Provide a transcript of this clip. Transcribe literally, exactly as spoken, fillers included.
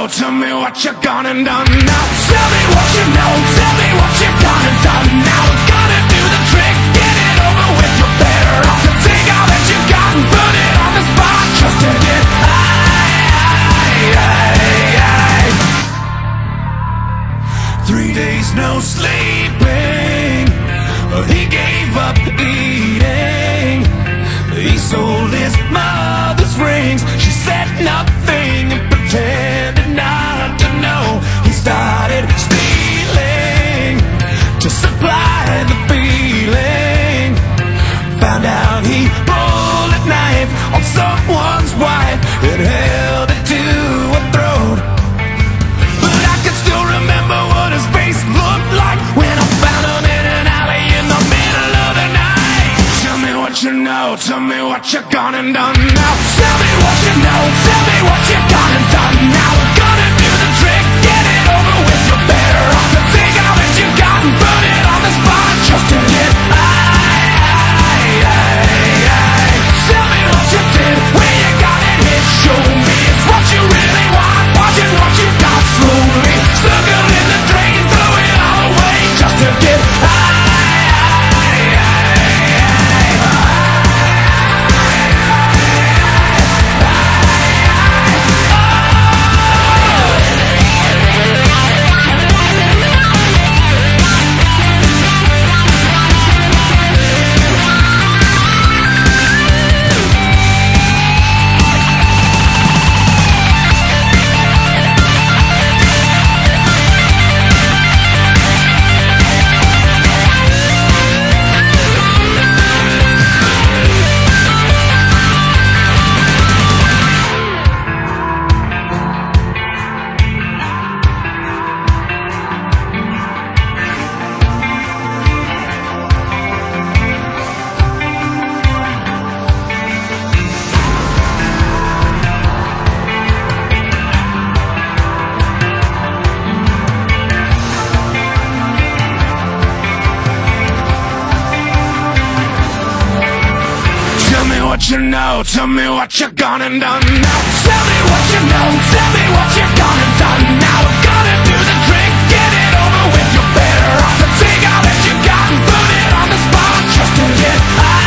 know, tell me what you gone and done now. Tell me what you know, tell me what you gone and done now. We're gonna do the trick, get it over with. You're better off to take all that you got and put it on the spot just to get high, high, high. Three days no sleeping, he gave up eating. He sold his mother's rings. She said nothing and pretended not to know. He started stealing to supply the feeling. Found out he pulled a knife on someone's wife and held it to her throat. But I can still remember what his face looked like when I found him in an alley in the middle of the night. Tell me what you know, tell me what you gone and done now. Tell me what you know, tell me what you gone and done now. We're gonna do the trick, get it over with. You're better off to take all that you got and put it on the spot just to get high, high, high, high. Tell me what you did, where you got it hit. Show me it's what you really want, watching what you got slowly. Circle in the drain, throw it all away just to get high. What you know, tell me what you gone and done now. Tell me what you know, tell me what you gone and done now. We're gonna do the trick, get it over with. You're better off to take all that you got and put it on the spot just to get high.